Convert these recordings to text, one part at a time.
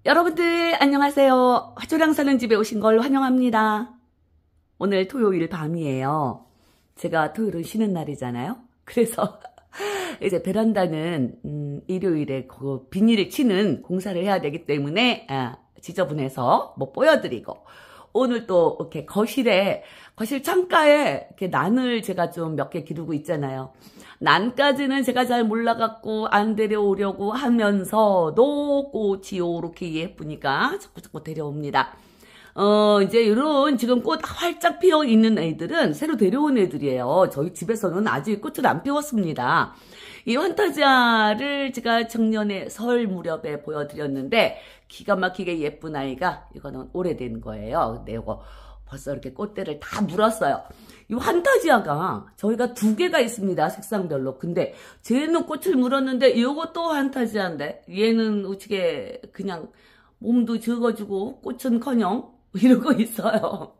여러분들 안녕하세요. 화초량 사는 집에 오신 걸 환영합니다. 오늘 토요일 밤이에요. 제가 토요일은 쉬는 날이잖아요. 그래서 이제 베란다는 일요일에 그 비닐을 치는 공사를 해야 되기 때문에 지저분해서 못 보여드리고, 오늘 또 이렇게 거실 창가에 이렇게 난을 제가 좀 몇 개 기르고 있잖아요. 난까지는 제가 잘 몰라갖고 안 데려오려고 하면서도 꽃이 요렇게 예쁘니까 자꾸 데려옵니다. 이제 이런 지금 꽃 활짝 피어 있는 애들은 새로 데려온 애들이에요. 저희 집에서는 아직 꽃을 안 피웠습니다. 이 환타지아를 제가 작년에 설 무렵에 보여드렸는데 기가 막히게 예쁜 아이가, 이거는 오래된 거예요. 근데 이거 벌써 이렇게 꽃대를 다 물었어요. 이 환타지아가 저희가 두 개가 있습니다. 색상별로. 근데 쟤는 꽃을 물었는데 이것도 환타지아인데 얘는 어떻게 그냥 몸도 적어주고 꽃은커녕 이러고 있어요.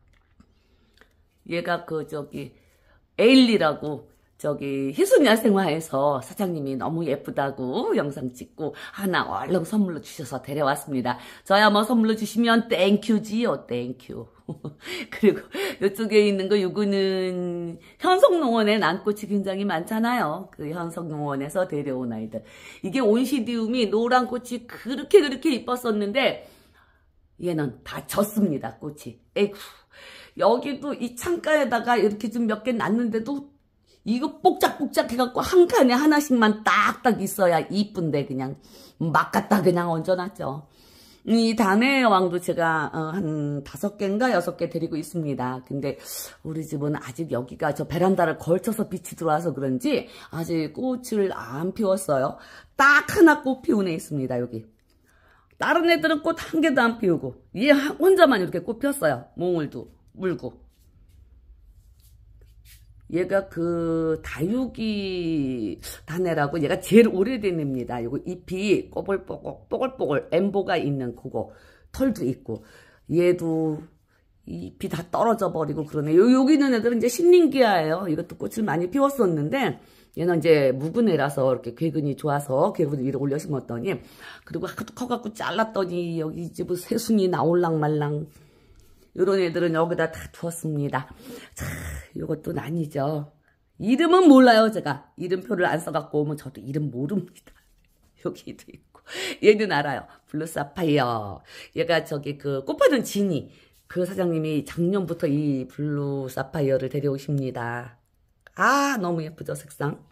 얘가 에일리라고 희순야생화에서 사장님이 너무 예쁘다고 영상 찍고 하나 얼른 선물로 주셔서 데려왔습니다. 저야 뭐 선물로 주시면 땡큐지요, 땡큐. 그리고 이쪽에 있는 거, 요거는 현석농원에 난꽃이 굉장히 많잖아요. 그 현석농원에서 데려온 아이들. 이게 온시디움이 노란 꽃이 그렇게 이뻤었는데 얘는 다 졌습니다, 꽃이. 에이구. 여기도 이 창가에다가 이렇게 좀 몇 개 놨는데도 이거 뽁짝뽁짝 해갖고 한 칸에 하나씩만 딱딱 있어야 이쁜데 그냥 막 갖다 그냥 얹어놨죠. 이 단의 왕도 제가 한 5개인가 6개 데리고 있습니다. 근데 우리 집은 아직 여기가 저 베란다를 걸쳐서 빛이 들어와서 그런지 아직 꽃을 안 피웠어요. 딱 하나 꽃 피운 애 있습니다, 여기. 다른 애들은 꽃 한 개도 안 피우고 얘 혼자만 이렇게 꽃 폈어요. 몽울도 물고. 얘가 다육이 단애라고, 얘가 제일 오래된 애입니다. 이거 잎이 뽀글뽀글 엠보가 있는 그거, 털도 있고. 얘도 잎이 다 떨어져 버리고 그러네. 여기 있는 애들은 이제 신린기아예요. 이것도 꽃을 많이 피웠었는데 얘는 이제 묵은 애라서 이렇게 궤근이 좋아서 궤근을 위로 올려 심었더니, 그리고 커갖고 잘랐더니 여기 집은 새순이 나올랑 말랑. 요런 애들은 여기다 다 두었습니다. 자, 요것도 난이죠. 이름은 몰라요, 제가. 이름표를 안 써갖고 오면 저도 이름 모릅니다. 여기도 있고. 얘는 알아요. 블루 사파이어. 얘가 꽃파는 지니. 그 사장님이 작년부터 이 블루 사파이어를 데려오십니다. 아, 너무 예쁘죠, 색상.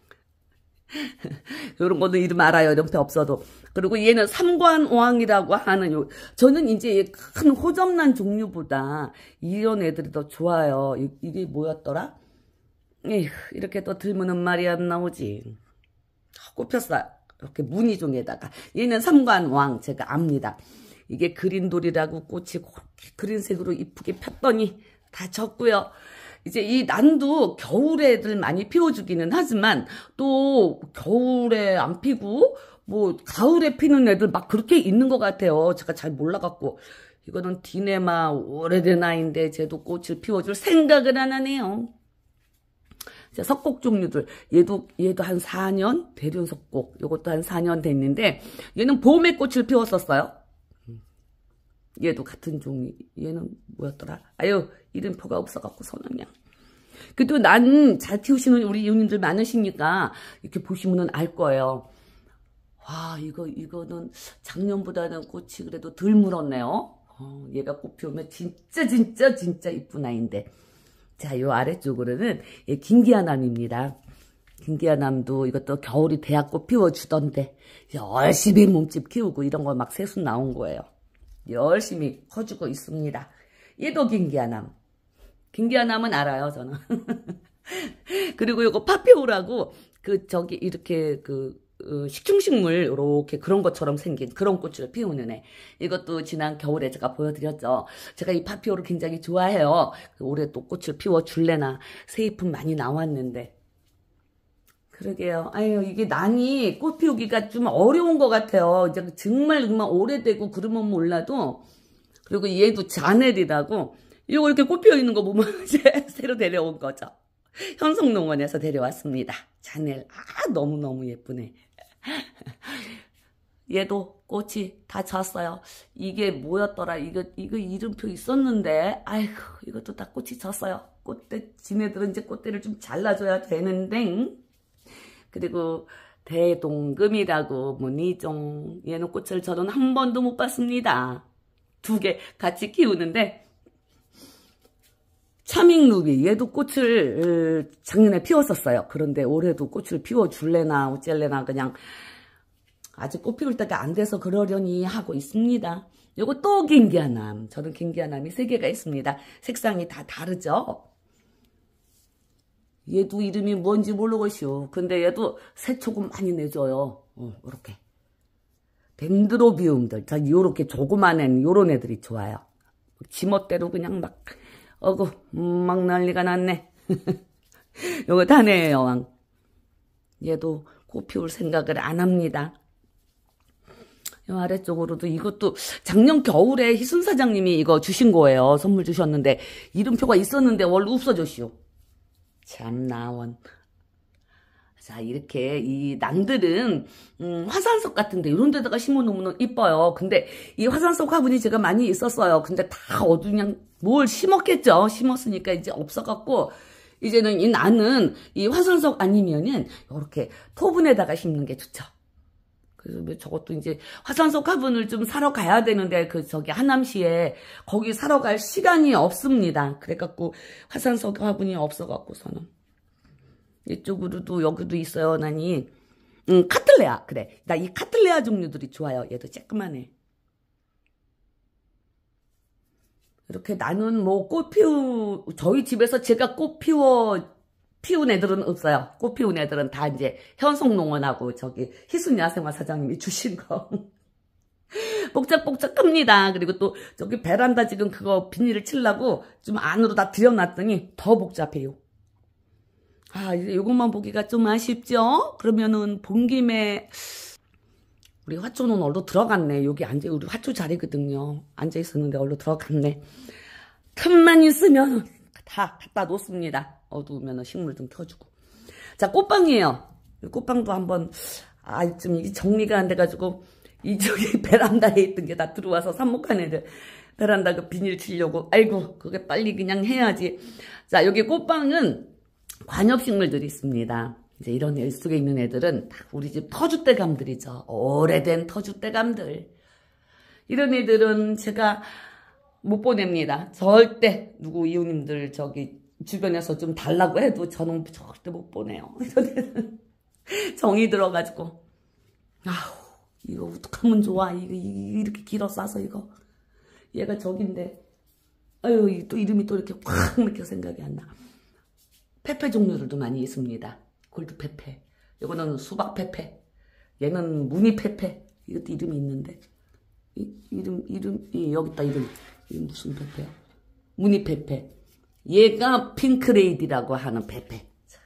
요런 거는 이름 알아요. 연패 없어도. 그리고 얘는 삼관왕이라고 하는 저는 이제 큰 호접란 종류보다 이런 애들이 더 좋아요. 이게 뭐였더라? 에휴, 이렇게 또 들면은 말이 안 나오지. 꼽혔어요. 이렇게 무늬종에다가. 얘는 삼관왕, 제가 압니다. 이게 그린돌이라고 꽃이 그린색으로 이쁘게 폈더니 다 졌고요. 이제 이 난도 겨울에 애들 많이 피워주기는 하지만 또 겨울에 안 피고 뭐 가을에 피는 애들 막 그렇게 있는 것 같아요. 제가 잘 몰라갖고. 이거는 디네마 오래된 아이인데 쟤도 꽃을 피워줄 생각을 안 하네요. 자, 석곡 종류들. 얘도 한 4년? 대륜석곡. 이것도 한 4년 됐는데 얘는 봄에 꽃을 피웠었어요. 얘도 같은 종류. 얘는 뭐였더라? 아유, 이름표가 없어갖고 선언량. 그래도 난 잘 키우시는 우리 이웃님들 많으시니까 이렇게 보시면은 알 거예요. 와, 이거는 작년보다는 꽃이 그래도 덜 물었네요. 얘가 꽃 피우면 진짜 이쁜 아이인데. 자, 요 아래쪽으로는 김기아남입니다. 김기아남도 이것도 겨울이 돼야 꽃 피워주던데 열심히 몸집 키우고 이런 거 막 새순 나온 거예요. 열심히 커주고 있습니다. 얘도 김기아남. 김기아남은 알아요, 저는. 그리고 요거 파피오라고, 이렇게 식충식물, 이렇게 그런 것처럼 생긴 그런 꽃을 피우는 애. 이것도 지난 겨울에 제가 보여드렸죠. 제가 이 파피오를 굉장히 좋아해요. 올해 또 꽃을 피워줄래나. 새잎은 많이 나왔는데. 그러게요. 아유, 이게 난이 꽃 피우기가 좀 어려운 것 같아요. 이제 정말 오래되고 그러면 몰라도. 그리고 얘도 자넬이라고, 이거 이렇게 꽃 피어 있는 거 보면 이제 새로 데려온 거죠. 현석농원에서 데려왔습니다. 자넬. 아, 너무너무 예쁘네. 얘도 꽃이 다 졌어요. 이게 뭐였더라? 이거 이름표 있었는데, 아이고, 이것도 다 꽃이 졌어요. 꽃대, 지네들은 이제 꽃대를 좀 잘라줘야 되는데. 그리고 대동금이라고 문이종. 얘는 꽃을 저는 한 번도 못 봤습니다. 2개 같이 키우는데, 차밍루비, 얘도 꽃을 작년에 피웠었어요. 그런데 올해도 꽃을 피워줄래나 어쩔래나 그냥 아직 꽃 피울 때가 안 돼서 그러려니 하고 있습니다. 요거 또 긴기아남. 저는 긴기아남이 3개가 있습니다. 색상이 다 다르죠. 얘도 이름이 뭔지 모르겠슈. 근데 얘도 새초금 많이 내줘요. 요렇게. 덴드로비움들. 자, 요렇게 조그만 애는 요런 애들이 좋아요. 지멋대로 그냥 막 어구 막 난리가 났네. 요거 다네의 여왕. 얘도 꽃 피울 생각을 안 합니다. 요 아래쪽으로도 이것도 작년 겨울에 희순 사장님이 이거 주신 거예요. 선물 주셨는데 이름표가 있었는데 원래 없어졌슈. 참 나원. 자, 이렇게 이 낭들은 화산석 같은데 이런 데다가 심어놓으면 이뻐요. 근데 이 화산석 화분이 제가 많이 있었어요. 근데 다 그냥 뭘 심었겠죠. 심었으니까 이제 없어갖고 이제는 이 나는 이 화산석 아니면은 이렇게 토분에다가 심는 게 좋죠. 그래서 저것도 이제 화산석 화분을 좀 사러 가야 되는데 저기 하남시에 거기 사러 갈 시간이 없습니다. 그래갖고 화산석 화분이 없어갖고서는 이쪽으로도 여기도 있어요. 나니 카틀레아. 그래, 나 이 카틀레아 종류들이 좋아요. 얘도 쬐끄만해. 이렇게 나는 뭐 저희 집에서 제가 피운 애들은 없어요. 꽃 피운 애들은 다 이제 현송농원하고 저기 희순야생화 사장님이 주신 거. 복잡복잡합니다. 그리고 또 저기 베란다 지금 그거 비닐을 칠라고 좀 안으로 다 들여놨더니 더 복잡해요. 아, 이제 요것만 보기가 좀 아쉽죠? 그러면은 본 김에 우리 화초는 얼른 들어갔네. 여기 우리 화초 자리거든요. 앉아있었는데 얼른 들어갔네. 틈만 있으면 다 갖다 놓습니다. 어두우면 식물 좀 켜주고. 자, 꽃방이에요. 꽃방도 한번, 좀 정리가 안 돼가지고, 이쪽에 베란다에 있던 게 다 들어와서 삽목한 애들. 베란다 그 비닐 치려고. 아이고, 그게 빨리 그냥 해야지. 자, 여기 꽃방은 관엽식물들이 있습니다. 이제 이런 애 속에 있는 애들은 다 우리 집 터줏대감들이죠. 오래된 터줏대감들. 이런 애들은 제가 못 보냅니다. 절대 누구 이웃님들 저기 주변에서 좀 달라고 해도 저는 절대 못 보내요. 이런 애들은 정이 들어가지고 아우 이거 어떡하면 좋아. 이거 이렇게 길어 싸서 이거 얘가 저긴데 아유 또 이름이 또 이렇게 확 이렇게 생각이 안 나. 페페 종류들도 많이 있습니다. 골드 페페. 이거는 수박 페페. 얘는 무늬 페페. 이것도 이름이 있는데. 여기 있다, 이름. 이게 무슨 페페야? 무늬 페페. 얘가 핑크레이디라고 하는 페페.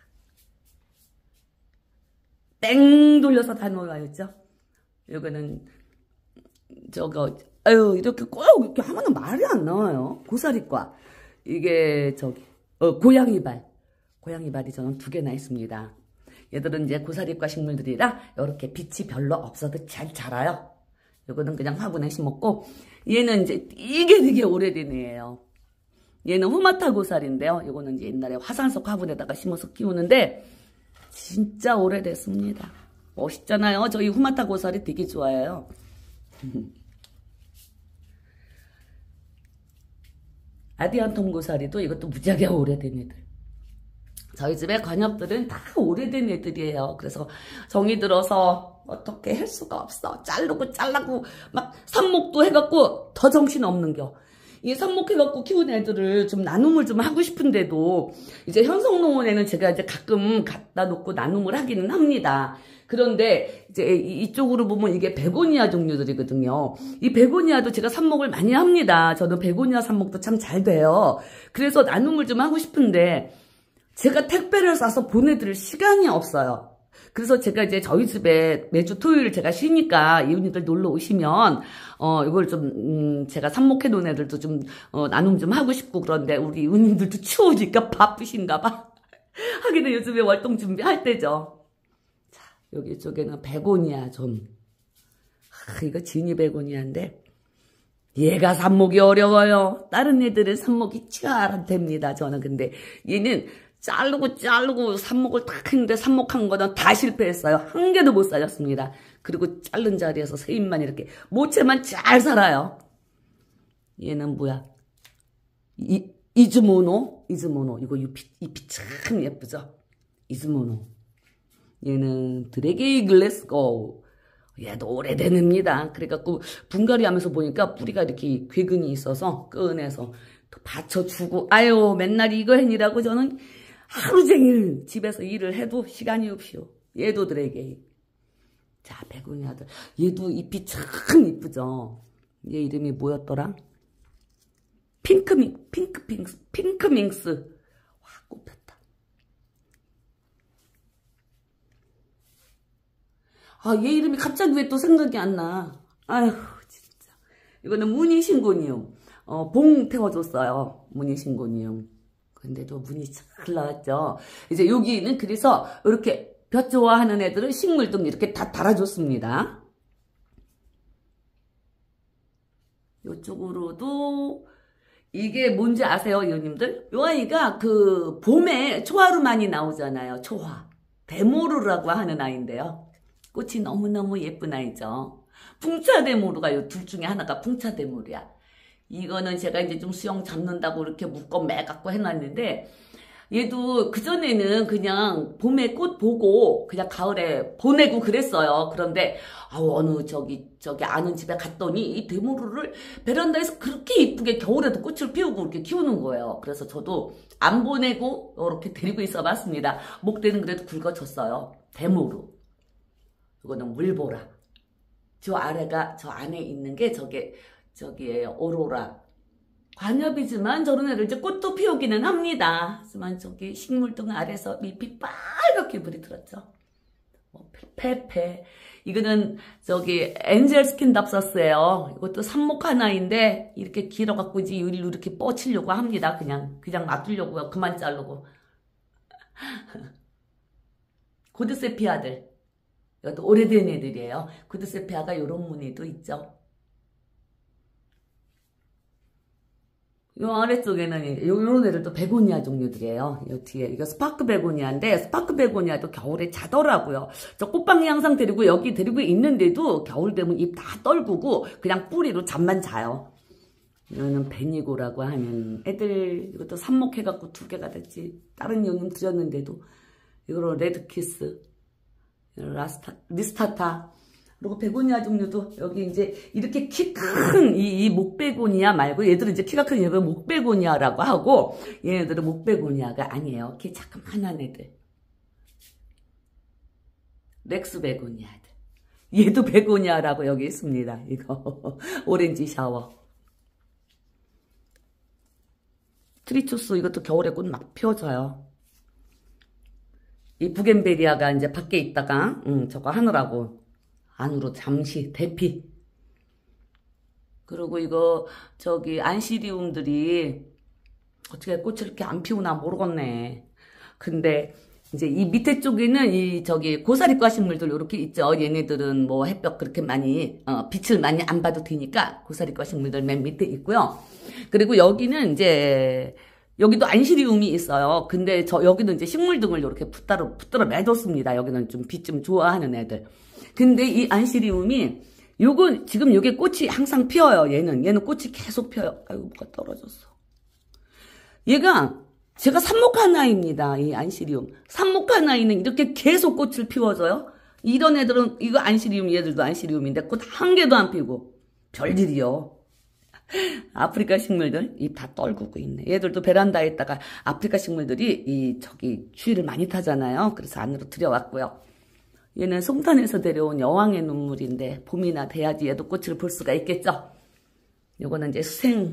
땡 돌려서 다 놓아야죠. 이거는, 이렇게 꼭 이렇게 하면은 말이 안 나와요. 고사리과. 이게, 고양이발. 고양이발이 저는 2개나 있습니다. 얘들은 이제 고사리과 식물들이라 이렇게 빛이 별로 없어도 잘 자라요. 이거는 그냥 화분에 심었고 얘는 이제 이게 되게 오래된 애예요. 얘는 후마타 고사리인데요. 이거는 이제 옛날에 화산석 화분에다가 심어서 키우는데 진짜 오래됐습니다. 멋있잖아요. 저희 후마타 고사리 되게 좋아해요. 아디안톰 고사리도 이것도 무지하게 오래된 애들. 저희 집에 관엽들은 다 오래된 애들이에요. 그래서 정이 들어서 어떻게 할 수가 없어. 잘라고 막 삽목도 해갖고 더 정신 없는겨. 이 삽목해갖고 키운 애들을 좀 나눔을 좀 하고 싶은데도 이제 현성농원에는 제가 이제 가끔 갖다 놓고 나눔을 하기는 합니다. 그런데 이제 이쪽으로 보면 이게 베고니아 종류들이거든요. 이 베고니아도 제가 삽목을 많이 합니다. 저는 베고니아 삽목도 참 잘 돼요. 그래서 나눔을 좀 하고 싶은데 제가 택배를 싸서 보내드릴 시간이 없어요. 그래서 제가 이제 저희 집에 매주 토요일 제가 쉬니까 이웃님들 놀러 오시면 이걸 좀 제가 삽목해 놓은 애들도 좀 나눔 좀 하고 싶고 그런데 우리 이웃님들도 추우니까 바쁘신가 봐. 하기는 요즘에 활동 준비할 때죠. 자, 여기 쪽에는 베고니아 좀 이거 진이 베고니아인데 얘가 삽목이 어려워요. 다른 애들은 삽목이 잘 됩니다. 저는 근데 얘는 자르고 삽목을 딱 했는데 삽목한 거는 다 실패했어요. 한 개도 못 살렸습니다. 그리고 자른 자리에서 새잎만 이렇게 모체만 잘 살아요. 얘는 뭐야? 이즈모노 이거 잎이 참 예쁘죠? 이즈모노. 얘는 드래게이 글래스고. 얘도 오래된 애입니다. 그래갖고 분갈이 하면서 보니까 뿌리가 이렇게 괴근이 있어서 꺼내서 또 받쳐주고, 아유 맨날 이거 해니라고 저는 하루 종일 집에서 일을 해도 시간이 없이요. 얘도 드래게이. 자, 베고니아들. 얘도 잎이 참 이쁘죠? 얘 이름이 뭐였더라? 핑크밍스. 와, 꽃폈다. 아, 얘 이름이 갑자기 왜 또 생각이 안 나. 아휴, 진짜. 이거는 무늬신고니움. 봉 태워줬어요. 무늬신고니움. 근데도 무늬 잘 나왔죠. 이제 여기는 그래서 이렇게 볕 좋아하는 애들은 식물등 이렇게 다 달아줬습니다. 이쪽으로도 이게 뭔지 아세요, 이호님들? 요 아이가 그 봄에 초하루 많이 나오잖아요. 초화. 데모르라고 하는 아이인데요. 꽃이 너무너무 예쁜 아이죠. 풍차데모르가 요 둘 중에 하나가 풍차데모르야. 이거는 제가 이제 좀 수영 잡는다고 이렇게 묶어 매갖고 해놨는데, 얘도 그전에는 그냥 봄에 꽃 보고 그냥 가을에 보내고 그랬어요. 그런데 어느 저기 아는 집에 갔더니 이 데모르를 베란다에서 그렇게 이쁘게 겨울에도 꽃을 피우고 이렇게 키우는 거예요. 그래서 저도 안 보내고 이렇게 데리고 있어 봤습니다. 목대는 그래도 굵어졌어요. 데모르. 이거는 물보라. 저 아래가, 저 안에 있는 게 저기에요. 오로라. 관엽이지만 저런 애들 이제 꽃도 피우기는 합니다. 하지만 저기 식물등 아래서 잎이 빨갛게 물이 들었죠. 페페. 이거는 저기 엔젤 스킨답서스예요. 이것도 삽목 하나인데 이렇게 길어갖고 이제 일로 이렇게 뻗치려고 합니다. 그냥 놔두려고요. 그만 자르고. 고드세피아들. 이것도 오래된 애들이에요. 고드세피아가 이런 무늬도 있죠. 요 아래쪽에는 요런 애들도 베고니아 종류들이에요. 요 뒤에 이거 스파크 베고니아인데 스파크 베고니아도 겨울에 자더라고요. 저 꽃방이 항상 데리고 여기 데리고 있는데도 겨울 되면 잎 다 떨구고 그냥 뿌리로 잠만 자요. 이거는 베니고라고 하는 애들. 이것도 삽목해갖고 2개가 됐지. 다른 이유는 드렸는데도. 이거로 레드키스, 리스타타. 그리고 베고니아 종류도 여기 이제 이렇게 키 큰 이 목베고니아 말고 얘들은 이제 키가 큰 얘가 목베고니아라고 하고 얘네들은 목베고니아가 아니에요. 키 자그만한 애들. 렉스 베고니아들. 얘도 베고니아라고 여기 있습니다. 이거 오렌지 샤워. 트리투스 이것도 겨울에 꽃 막 펴져요. 이 부겐베리아가 이제 밖에 있다가 저거 하느라고 안으로 잠시 대피. 그리고 이거 저기 안시리움들이 어떻게 꽃을 이렇게 안 피우나 모르겠네. 근데 이제 이 밑에 쪽에는 이 저기 고사리과 식물들 이렇게 있죠. 얘네들은 뭐 햇볕 그렇게 많이 빛을 많이 안 봐도 되니까 고사리과 식물들 맨 밑에 있고요. 그리고 여기는 이제 여기도 안시리움이 있어요. 근데 여기는 이제 식물등을 이렇게 붙들어 매뒀습니다. 여기는 좀 빛 좀 좋아하는 애들. 근데 이 안시리움이 요건 지금 요게 꽃이 항상 피어요. 얘는 꽃이 계속 피어요. 아이고 뭐가 떨어졌어. 얘가 제가 삽목한 아이입니다. 이 안시리움. 삽목한 아이는 이렇게 계속 꽃을 피워줘요. 이런 애들은 이거 안시리움 얘들도 안시리움인데 꽃 한 개도 안 피고 별일이요. 아프리카 식물들 잎 다 떨구고 있네. 얘들도 베란다에다가 아프리카 식물들이 저기 추위를 많이 타잖아요. 그래서 안으로 들여왔고요. 얘는 송탄에서 데려온 여왕의 눈물인데 봄이나 돼야지 얘도 꽃을 볼 수가 있겠죠. 요거는 이제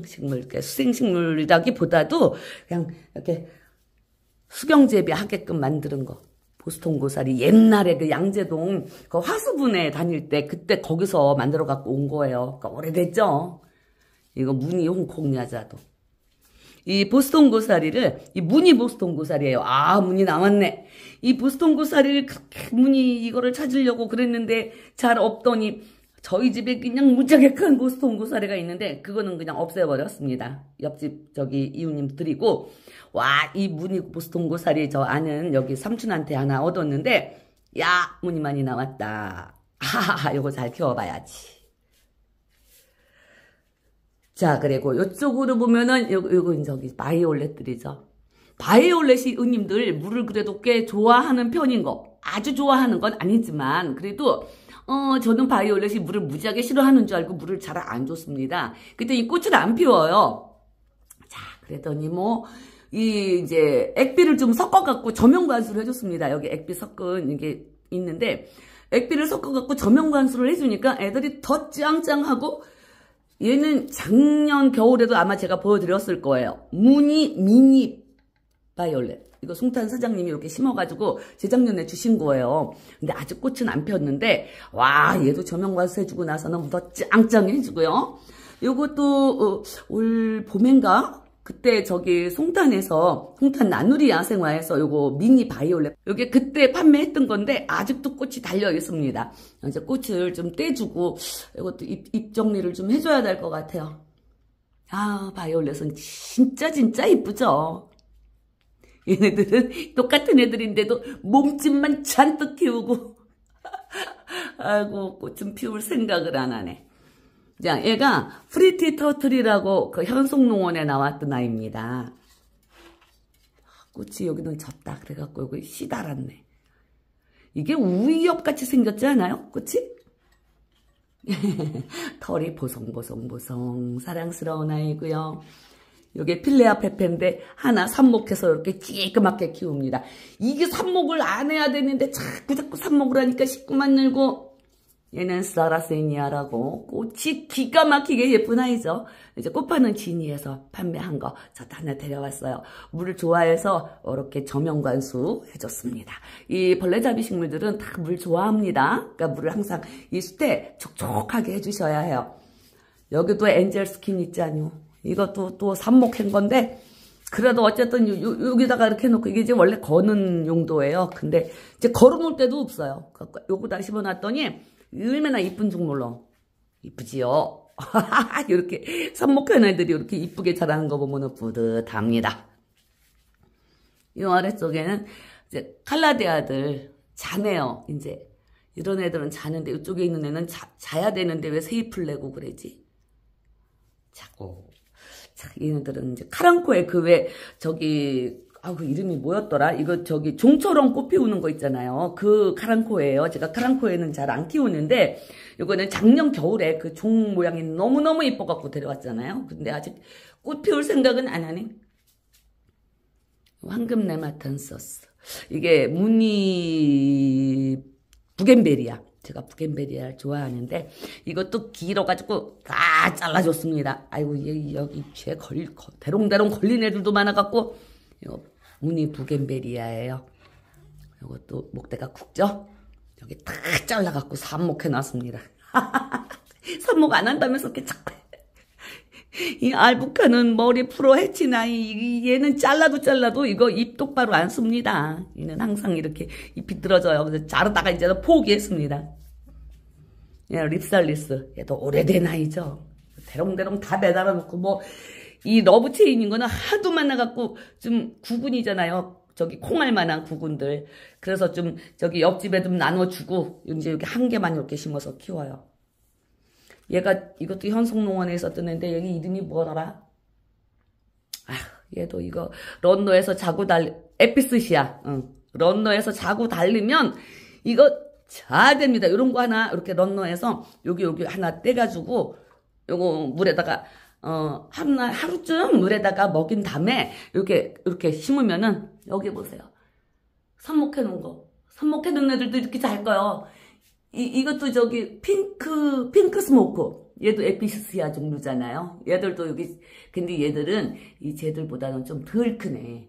수생식물이라기보다도 그냥 이렇게 수경재배 하게끔 만드는 거. 보스턴 고사리 옛날에 그 양재동 그 화수분에 다닐 때 그때 거기서 만들어 갖고 온 거예요. 그러니까 오래됐죠. 이거 무늬 홍콩 야자도. 이 보스턴 고사리를, 이 무늬 보스턴 고사리예요. 아, 무늬 남았네. 이 보스턴 고사리를 그렇게 이거를 찾으려고 그랬는데 잘 없더니 저희 집에 그냥 무지하게 큰 보스턴 고사리가 있는데 그거는 그냥 없애버렸습니다. 옆집 저기 이웃님 드리고 와, 이 무늬 보스턴 고사리 저 아는 여기 삼촌한테 하나 얻었는데 야, 무늬 많이 나왔다. 하하하, 요거 잘 키워봐야지. 자, 그리고 요쪽으로 보면은 요거 저기 바이올렛들이죠. 바이올렛이 은님들 물을 그래도 꽤 좋아하는 편인 거. 아주 좋아하는 건 아니지만 그래도 저는 바이올렛이 물을 무지하게 싫어하는 줄 알고 물을 잘 안 줬습니다. 그때 이 꽃을 안 피워요. 자, 그랬더니 이제 액비를 좀 섞어갖고 저명관수를 해줬습니다. 여기 액비 섞은 이게 있는데 액비를 섞어갖고 저명관수를 해주니까 애들이 더 짱짱하고 얘는 작년 겨울에도 아마 제가 보여드렸을 거예요. 무늬 미니 바이올렛. 이거 송탄 사장님이 이렇게 심어가지고 재작년에 주신 거예요. 근데 아직 꽃은 안 폈는데 와, 얘도 저명관수 해주고 나서는 더 짱짱해지고요. 요것도 올 봄인가? 그때 저기 송탄에서 송탄 나누리 야생화에서 요거 미니 바이올렛 요게 그때 판매했던 건데 아직도 꽃이 달려 있습니다. 이제 꽃을 좀 떼주고 이것도 잎 정리를 좀 해줘야 될 것 같아요. 아, 바이올렛은 진짜 이쁘죠. 얘네들은 똑같은 애들인데도 몸집만 잔뜩 키우고 아이고, 꽃 좀 피울 생각을 안 하네. 자, 얘가 프리티 터틀이라고 그 현송농원에 나왔던 아이입니다. 꽃이 여기는 졌다. 그래갖고 여기 씨 달았네. 이게 우이엽같이 생겼지 않아요? 꽃이? 털이 보송보송 사랑스러운 아이고요. 요게 필레아 페페인데 하나 삽목해서 이렇게 찌끄맣게 키웁니다. 이게 삽목을 안 해야 되는데 자꾸 삽목을 하니까 식구만 늘고 얘는 사라세니아라고 꽃이 기가 막히게 예쁜 아이죠. 이제 꽃파는 지니에서 판매한 거 저도 하나 데려왔어요. 물을 좋아해서 이렇게 저명관수 해줬습니다. 이 벌레잡이 식물들은 다 물 좋아합니다. 그러니까 물을 항상 이 숯에 촉촉하게 해주셔야 해요. 여기도 엔젤 스킨 있잖요. 이것도 또 삽목한 건데 그래도 어쨌든 여기다가 이렇게 해놓고 이게 이제 원래 거는 용도예요. 근데 이제 걸어놓을 데도 없어요. 요거다 심어놨더니 얼마나 이쁜 종물로 이쁘지요. 이렇게 삽목한 애들이 이렇게 이쁘게 자라는 거 보면 뿌듯합니다. 이 아래쪽에는 이제 칼라데아들 자네요. 이제 이런 애들은 자는데 이쪽에 있는 애는 자야 되는데 왜 새 잎을 내고 그러지? 자고. 자, 얘네들은 이제 카랑코에 그 왜 저기 그 이름이 뭐였더라? 이거 저기 종처럼 꽃 피우는 거 있잖아요. 그 카랑코예요. 제가 카랑코에는 잘 안 키우는데 이거는 작년 겨울에 그 종 모양이 너무너무 이뻐갖고 데려왔잖아요. 근데 아직 꽃 피울 생각은 안 하네. 황금 네마탄서스. 이게 무늬 부겐베리아. 제가 부겐베리아를 좋아하는데 이것도 길어가지고 다 잘라줬습니다. 아이고, 여기 쟤 대롱대롱 걸린 애들도 많아갖고 이거 무늬 부겐베리아예요. 이것도 목대가 굵죠? 여기 다 잘라갖고 삽목해놨습니다. 삽목 안 한다면서 이렇게 자꾸 이 알부카는 머리 풀어 해치나 얘는 잘라도 이거 잎 똑바로 안 씁니다. 얘는 항상 이렇게 잎이 들어져요. 그래서 자르다가 이제 포기했습니다. 얘 립살리스 얘도 오래된 아이죠. 대롱대롱 다 매달아 놓고 이 러브 체인인 거는 하도 많아갖고 좀 구근이잖아요. 저기 콩알 만한 구근들. 그래서 좀 저기 옆집에 좀 나눠주고 이제 여기 한 개만 이렇게 심어서 키워요. 얘가 이것도 현송농원에 있었던 애인데 여기 이름이 뭐더라? 얘도 이거 런너에서 자고 에피스시아. 런너에서 자고 달리면 이거 잘 됩니다. 이런 거 하나 이렇게 런너에서 여기 하나 떼가지고 요거 물에다가 하루쯤 물에다가 먹인 다음에 이렇게 심으면은 여기 보세요. 삽목해 놓은 거. 삽목해 놓은 애들도 이렇게 잘 거요. 이것도 저기 핑크 스모크. 얘도 에피시아 종류잖아요. 얘들도 여기, 근데 얘들은 쟤들보다는 좀 덜 크네.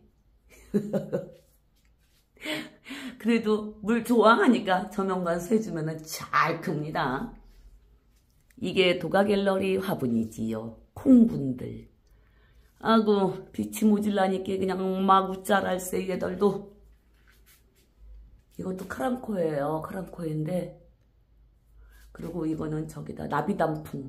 그래도 물 좋아하니까 저명관수 해주면은 잘 큽니다. 이게 도가갤러리 화분이지요. 콩분들. 아이고, 빛이 모질라니까 그냥 마구 자랄세 얘들도. 이것도 카랑코예요. 카랑코인데 그리고 이거는 저기다 나비단풍.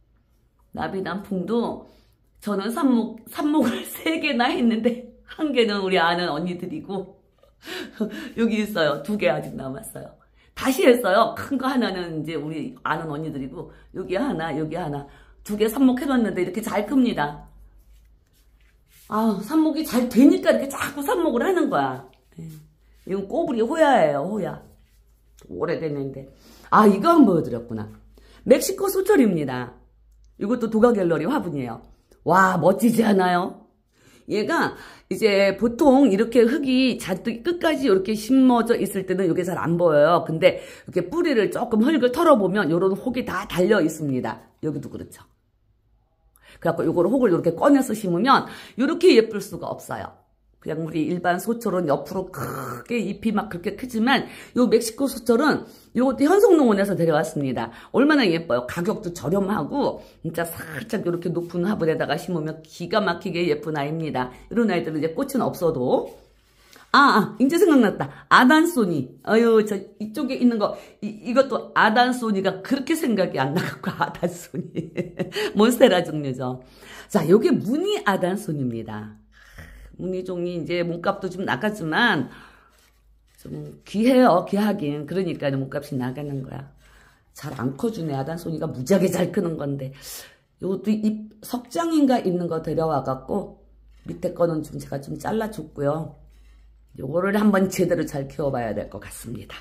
나비단풍도 저는 삽목을 3개나 했는데 1개는 우리 아는 언니들이고 여기 있어요. 2개 아직 남았어요. 다시 했어요. 큰 거 하나는 이제 우리 아는 언니들이고 여기 하나 여기 하나 2개 삽목해놨는데 이렇게 잘 큽니다. 아, 삽목이 잘 되니까 이렇게 자꾸 삽목을 하는 거야. 이건 꼬부리 호야예요. 호야. 오래됐는데. 아, 이거 한번 보여드렸구나. 멕시코 소철입니다. 이것도 도가갤러리 화분이에요. 와, 멋지지 않아요? 얘가 이제 보통 이렇게 흙이 잔뜩 끝까지 이렇게 심어져 있을 때는 이게 잘 안 보여요. 근데 이렇게 뿌리를 조금 흙을 털어보면 이런 혹이 다 달려 있습니다. 여기도 그렇죠. 그래갖고 요거를 혹을 이렇게 꺼내서 심으면 이렇게 예쁠 수가 없어요. 그냥 우리 일반 소철은 옆으로 크게 잎이 막 그렇게 크지만 요 멕시코 소철은 요것도 현송농원에서 데려왔습니다. 얼마나 예뻐요. 가격도 저렴하고 진짜 살짝 이렇게 높은 화분에다가 심으면 기가 막히게 예쁜 아이입니다. 이런 아이들은 이제 꽃은 없어도 이제 생각났다. 아단소니. 아유, 저 이쪽에 있는 거 이것도 아단소니가 그렇게 생각이 안 나갖고 아단소니. 몬스테라 종류죠. 자, 요게 무늬 아단소니입니다. 무늬종이 이제 몸값도 좀 나가지만 좀 귀해요. 귀하긴. 그러니까 몸값이 나가는 거야. 잘 안 커주네. 아단소니가 무지하게 잘 크는 건데 요것도 잎 석장인가 있는 거 데려와갖고 밑에 거는 좀 제가 좀 잘라줬고요. 요거를 한번 제대로 잘 키워봐야 될 것 같습니다.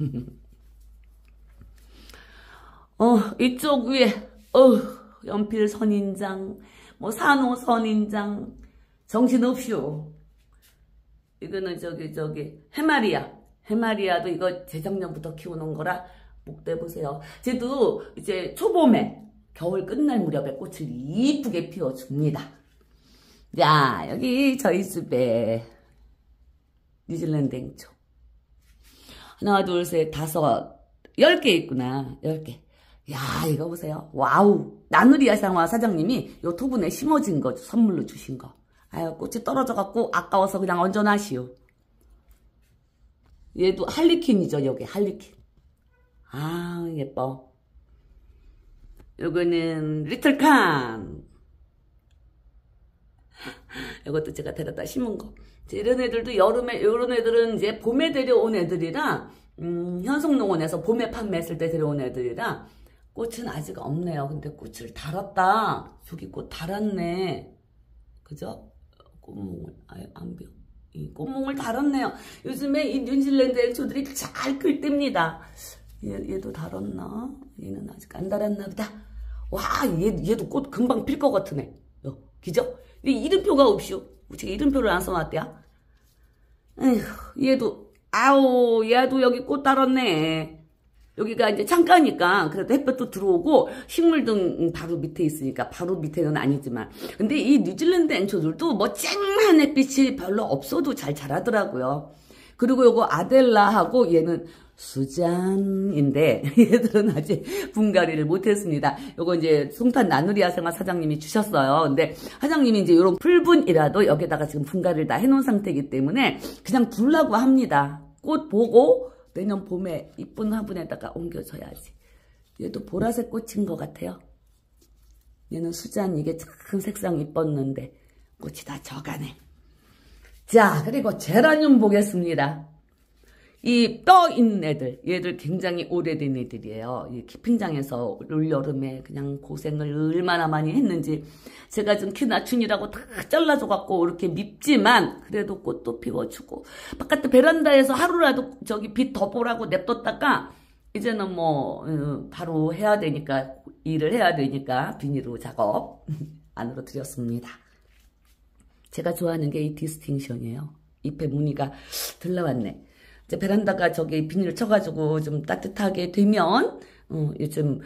이쪽 위에 연필 선인장, 뭐 산호 선인장, 정신없쇼. 이거는 저기 해마리아도 이거 재작년부터 키우는 거라 목대 보세요. 쟤도 이제 초봄에 겨울 끝날 무렵에 꽃을 이쁘게 피워줍니다. 자, 여기 저희 집에 뉴질랜드 행초. 하나, 둘, 셋, 5, 10개 있구나. 10개. 야, 이거 보세요. 와우. 나누리아상화 사장님이 요 토분에 심어진 거 선물로 주신 거. 아유, 꽃이 떨어져갖고 아까워서 그냥 얹어놔시오. 얘도 할리퀸이죠, 여기 할리퀸. 아, 예뻐. 요거는 리틀칸. 이것도 제가 데려다 심은 거. 이런 애들도 여름에, 이런 애들은 이제 봄에 데려온 애들이라, 현송농원에서 봄에 판매했을 때 데려온 애들이라, 꽃은 아직 없네요. 근데 꽃을 달았다. 저기 꽃 달았네. 그죠? 꽃몽을, 안 배워. 이 꽃몽을 달았네요. 요즘에 이 뉴질랜드 행초들이 잘 클 때입니다. 얘도 달았나? 얘는 아직 안 달았나 보다. 와, 얘도 꽃 금방 필 것 같으네. 그죠? 이름표가 없이요. 제가 이름표를 안 써놨대요. 에휴, 얘도 여기 꽃 달았네. 여기가 이제 창가니까 그래도 햇볕도 들어오고 식물등 바로 밑에 있으니까 바로 밑에는 아니지만 근데 이 뉴질랜드 앵초들도 뭐 쨍한 햇빛이 별로 없어도 잘 자라더라고요. 그리고 요거 아델라하고 얘는 수잔인데 얘들은 아직 분갈이를 못했습니다. 요거 이제 송탄 나누리아 생활 사장님이 주셨어요. 근데 사장님이 이제 요런 풀분이라도 여기다가 지금 분갈이를 다 해놓은 상태이기 때문에 그냥 둘라고 합니다. 꽃 보고 내년 봄에 이쁜 화분에다가 옮겨줘야지. 얘도 보라색 꽃인 것 같아요. 얘는 수잔 이게 참 색상 이뻤는데 꽃이 다 져가네. 자, 그리고 제라늄 보겠습니다. 이 떠 있는 애들, 얘들 굉장히 오래된 애들이에요. 이 키핑장에서 올여름에 그냥 고생을 얼마나 많이 했는지 제가 좀 키 낮춘이라고 다 잘라줘갖고 이렇게 밉지만 그래도 꽃도 피워주고 바깥에 베란다에서 하루라도 저기 빛 더 보라고 냅뒀다가 이제는 뭐 바로 해야 되니까 일을 해야 되니까 비닐로 작업 안으로 들였습니다. 제가 좋아하는 게 이 디스팅션이에요. 잎에 무늬가 들러왔네. 이제 베란다가 저기 비닐을 쳐가지고 좀 따뜻하게 되면 요즘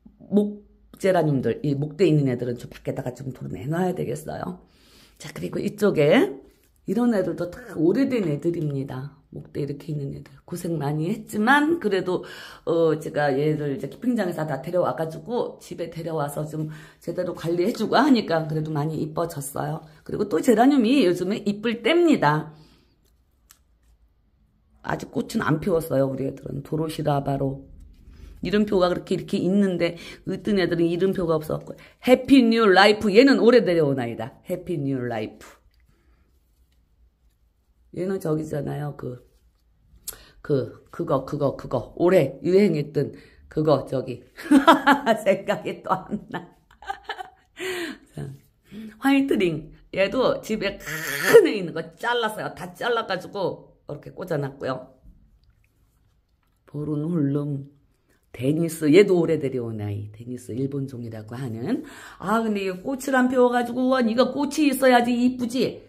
목제라늄들 이 목대 있는 애들은 좀 밖에다가 좀 도내놔야 되겠어요. 자, 그리고 이쪽에 이런 애들도 다 오래된 애들입니다. 목대 이렇게 있는 애들 고생 많이 했지만 그래도 제가 얘를 이제 키핑장에서 다 데려와가지고 집에 데려와서 좀 제대로 관리해주고 하니까 그래도 많이 이뻐졌어요. 그리고 또 제라늄이 요즘에 이쁠 때입니다. 아직 꽃은 안 피웠어요. 우리 애들은 도로시라바로. 이름표가 그렇게 이렇게 있는데 어떤 애들은 이름표가 없었고. 해피 뉴 라이프. 얘는 올해 데려온 아이다. 해피 뉴 라이프. 얘는 저기잖아요. 그거. 올해 유행했던 그거 저기. 생각이 또 안 나. 자, 화이트링. 얘도 집에 큰 애 있는 거 잘랐어요. 다 잘라가지고 이렇게 꽂아놨고요. 보른홀름. 데니스. 얘도 올해 데려온 아이. 데니스 일본종이라고 하는. 아 근데 이거 꽃을 안 피워가지고 이거 꽃이 있어야지 이쁘지.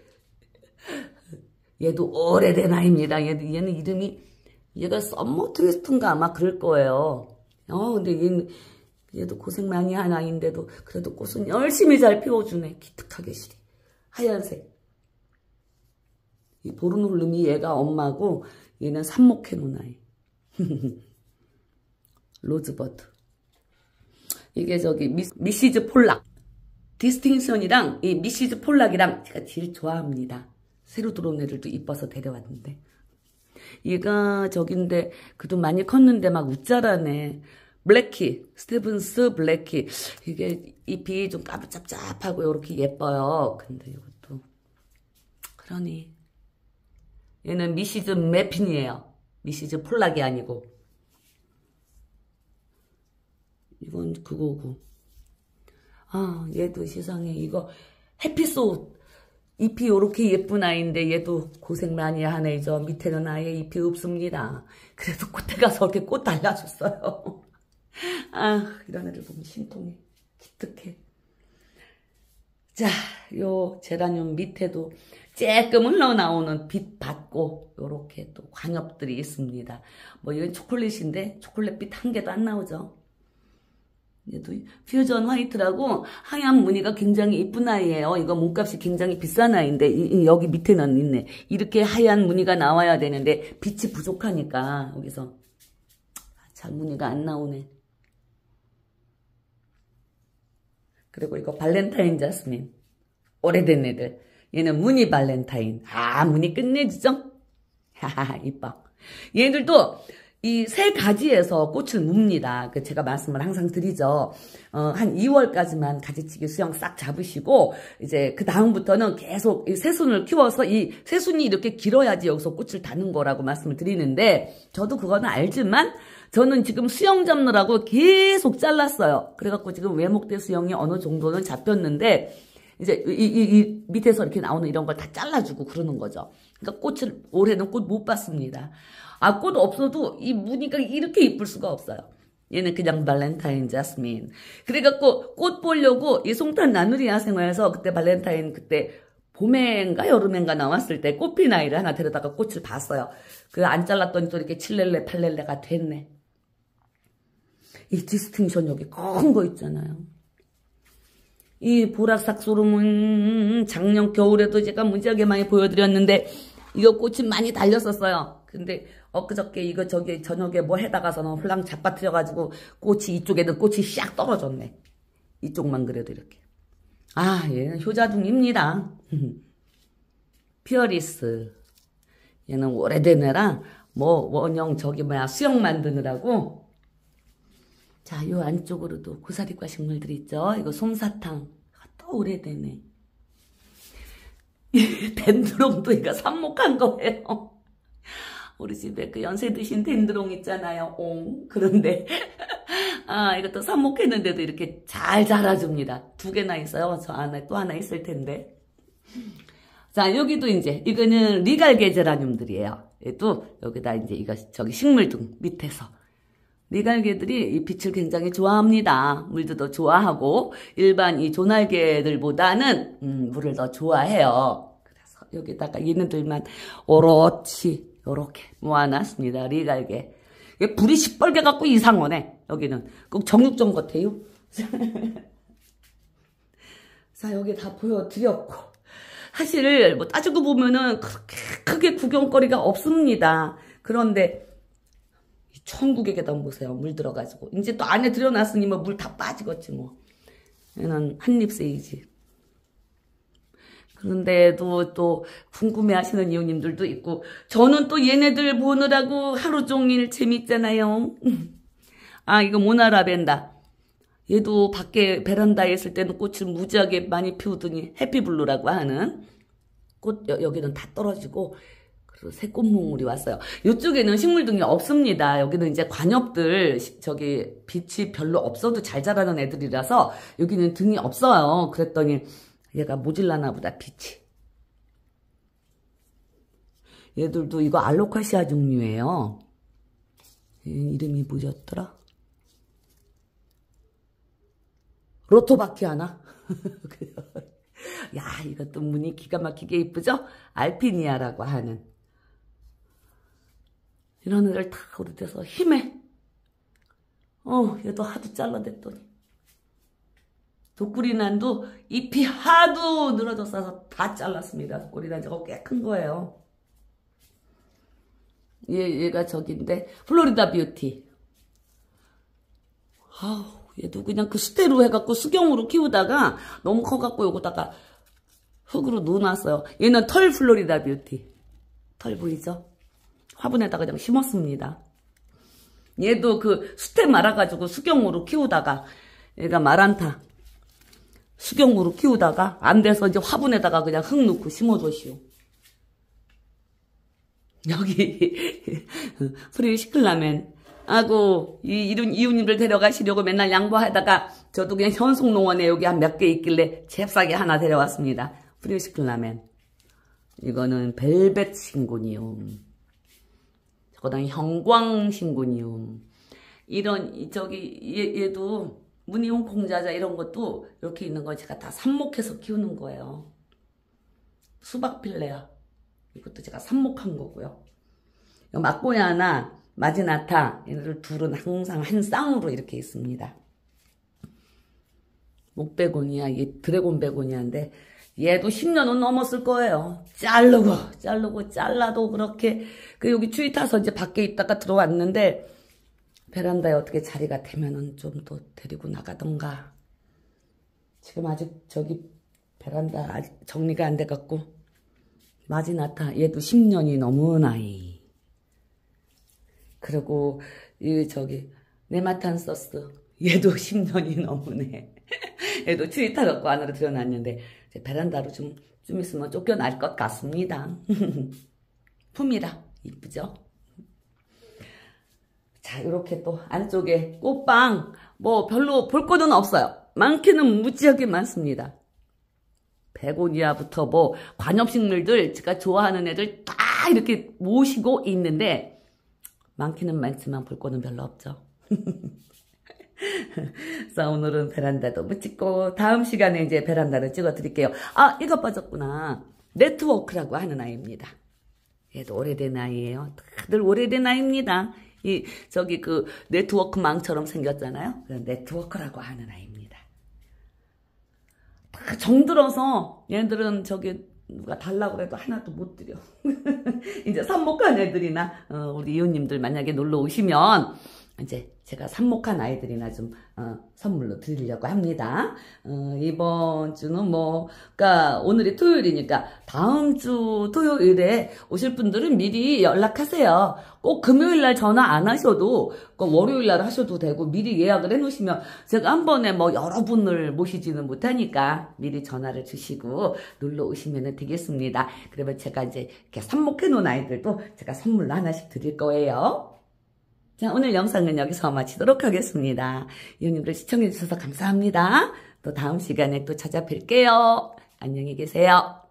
얘도 오래된 아이입니다. 얘는 이름이 얘가 썸머 트위스트인가 아마 그럴 거예요. 근데 얘도 고생 많이 한 아이인데도 그래도 꽃은 열심히 잘 피워주네. 기특하게 시리. 하얀색. 이 보른홀름이 얘가 엄마고 얘는 삽목해놓은 아이. 로즈버드. 이게 저기 미시즈 폴락. 디스팅션이랑 이 미시즈 폴락이랑 제가 제일 좋아합니다. 새로 들어온 애들도 이뻐서 데려왔는데. 얘가 저긴데 그도 많이 컸는데 막 웃자라네. 블랙키. 스티븐스 블랙키. 이게 잎이 좀 까부잡잡하고 이렇게 예뻐요. 근데 이것도 그러니 얘는 미시즈 매핀이에요. 미시즈 폴락이 아니고. 이건 그거고. 얘도 세상에 이거 해피소. 잎이 이렇게 예쁜 아이인데 얘도 고생 많이 한 애죠. 밑에는 아예 잎이 없습니다. 그래도 꽃에 가서 이렇게 꽃 달라줬어요. 이런 애들 보면 심통해. 기특해. 자, 요 제라늄 밑에도 쬐끔 흘러나오는 빛 받고 요렇게 또 광엽들이 있습니다. 뭐 이건 초콜릿인데 초콜릿빛 한 개도 안 나오죠. 얘도 퓨전 화이트라고 하얀 무늬가 굉장히 이쁜 아이예요. 이거 몸값이 굉장히 비싼 아이인데 여기 밑에는 있네. 이렇게 하얀 무늬가 나와야 되는데 빛이 부족하니까 여기서 잘 무늬가 안 나오네. 그리고 이거 발렌타인 자스민. 오래된 애들. 얘는 무늬 발렌타인. 무늬 끝내주죠? 하하 이뻐. 얘들도 이 세 가지에서 꽃을 묵니다. 제가 말씀을 항상 드리죠. 한 2월까지만 가지치기 수영 싹 잡으시고 이제 그 다음부터는 계속 이 새순을 키워서 이 새순이 이렇게 길어야지 여기서 꽃을 다는 거라고 말씀을 드리는데 저도 그거는 알지만 저는 지금 수영 잡느라고 계속 잘랐어요. 그래갖고 지금 외목대 수영이 어느 정도는 잡혔는데 이제 이 밑에서 이렇게 나오는 이런 걸 다 잘라주고 그러는 거죠. 그러니까 꽃을 올해는 꽃 못 봤습니다. 꽃 없어도 이 무늬가 이렇게 이쁠 수가 없어요. 얘는 그냥 발렌타인 자스민. 그래갖고 꽃 보려고 이 송탄 나누리 야생화에서 그때 발렌타인 그때 봄엔가 여름엔가 나왔을 때 꽃핀 아이를 하나 데려다가 꽃을 봤어요. 그 안 잘랐더니 또 이렇게 7렐레 8렐레가 됐네. 이 디스팅션 여기 큰 거 있잖아요. 이 보라색 소름은 작년 겨울에도 제가 무지하게 많이 보여드렸는데 이거 꽃이 많이 달렸었어요. 근데 엊그저께 이거 저기 저녁에 뭐 해다가서는 홀랑 잡아뜨려가지고 꽃이 이쪽에는 꽃이 샥 떨어졌네. 이쪽만 그래도 이렇게. 얘는 효자둥입니다. 피어리스. 얘는 오래된 애라 뭐 원형 저기 수영 만드느라고. 자, 요 안쪽으로도 고사리과 식물들 있죠. 이거 솜사탕. 또 오래되네. 덴드롱도 이거 삽목한 거예요. 우리 집에 그 연세 드신 덴드롱 있잖아요. 그런데 이것도 삽목했는데도 이렇게 잘 자라줍니다. 2개나 있어요. 저 안에 또 하나 있을 텐데. 자, 여기도 이제 이거는 리갈게 제라늄들이에요. 얘도 여기다 이제 이거 저기 식물등 밑에서 리갈게들이 이 빛을 굉장히 좋아합니다. 물도 더 좋아하고 일반 이 조날개들보다는 물을 더 좋아해요. 그래서 여기다가 얘네들만 오롯이 요렇게 모아놨습니다. 리갈게. 이게 불이 시뻘게 갖고 이상하네. 여기는 꼭 정육점 같아요. 자, 여기 다 보여드렸고 사실 뭐 따지고 보면은 그렇게 크게 구경거리가 없습니다. 그런데 천국의 계단 보세요. 물 들어가지고 이제 또 안에 들여놨으니 뭐 물 다 빠지겠지 뭐. 얘는 한립 세이지. 그런데도 또 궁금해하시는 이웃님들도 있고 저는 또 얘네들 보느라고 하루 종일 재밌잖아요. 아, 이거 모나라벤다. 얘도 밖에 베란다에 있을 때는 꽃을 무지하게 많이 피우더니 해피블루라고 하는 꽃, 여기는 다 떨어지고, 그리고 새 꽃몽울이 왔어요. 이쪽에는 식물 등이 없습니다. 여기는 이제 관엽들, 빛이 별로 없어도 잘 자라는 애들이라서 여기는 등이 없어요. 그랬더니 얘가 모질라나 보다, 빛이. 얘들도 이거 알로카시아 종류예요. 이름이 뭐였더라? 로토바키아나? 야, 이것도 무늬 기가 막히게 이쁘죠? 알피니아라고 하는. 이런 애들 다 오래돼서 힘에. 얘도 하도 잘라냈더니. 독구리난도 잎이 하도 늘어져서 다 잘랐습니다. 독구리난 저거 꽤 큰 거예요. 얘가 저긴데, 플로리다 뷰티. 아우, 얘도 그냥 그 수태로 해갖고 수경으로 키우다가 너무 커갖고 요거다가 흙으로 넣어놨어요. 얘는 털 플로리다 뷰티. 털 보이죠? 화분에다가 그냥 심었습니다. 얘도 그 수태 말아가지고 수경으로 키우다가 얘가 마란타. 수경으로 키우다가 안 돼서 이제 화분에다가 그냥 흙 넣고 심어줬시오. 여기 프리 시클라멘. 아고 이웃님들 데려가시려고 맨날 양보하다가 저도 그냥 현송농원에 여기 한 몇 개 있길래 잽싸게 하나 데려왔습니다. 프리 시클라멘. 이거는 벨벳 신고니움. 저거는 형광 신고니움. 이런 얘도 무늬용 공자자 이런 것도 이렇게 있는 거 제가 다 삽목해서 키우는 거예요. 수박 필레아. 이것도 제가 삽목한 거고요. 막고야나 마지나타 얘네들 둘은 항상 한 쌍으로 이렇게 있습니다. 목베고니아, 얘 드래곤 베고니아인데 얘도 10년은 넘었을 거예요. 자르고 잘라도 그렇게 여기 추위 타서 이제 밖에 있다가 들어왔는데 베란다에 어떻게 자리가 되면은 좀 더 데리고 나가던가. 지금 아직 저기 베란다 아직 정리가 안 돼갖고 마지나타 얘도 10년이 넘은 아이. 그리고 네마탄서스 얘도 10년이 넘으네. 얘도 추위 타갖고 안으로 들여놨는데 베란다로 좀 있으면 쫓겨날 것 같습니다. 품이라 이쁘죠? 자, 이렇게 또 안쪽에 꽃방 뭐 별로 볼 거는 없어요. 많기는 무지하게 많습니다. 베고니아부터 뭐 관엽식물들 제가 좋아하는 애들 다 이렇게 모시고 있는데 많기는 많지만 볼 거는 별로 없죠. 그래서 오늘은 베란다도 못 찍고 다음 시간에 이제 베란다를 찍어 드릴게요. 아, 이거 빠졌구나. 네트워크라고 하는 아이입니다. 얘도 오래된 아이예요. 다들 오래된 아이입니다. 그 네트워크망처럼 생겼잖아요. 네트워크라고 하는 아이입니다. 다 정들어서 얘네들은 누가 달라고 해도 하나도 못 드려. 이제 삽목한 애들이나 우리 이웃님들 만약에 놀러 오시면 이제 제가 삽목한 아이들이나 좀 선물로 드리려고 합니다. 이번 주는 그러니까 오늘이 토요일이니까 다음 주 토요일에 오실 분들은 미리 연락하세요. 꼭 금요일 날 전화 안 하셔도 월요일 날 하셔도 되고 미리 예약을 해 놓으시면 제가 한 번에 여러 분을 모시지는 못하니까 미리 전화를 주시고 놀러 오시면 되겠습니다. 그러면 제가 이제 이렇게 삽목해 놓은 아이들도 제가 선물로 하나씩 드릴 거예요. 자, 오늘 영상은 여기서 마치도록 하겠습니다. 이웃님들 시청해주셔서 감사합니다. 또 다음 시간에 또 찾아뵐게요. 안녕히 계세요.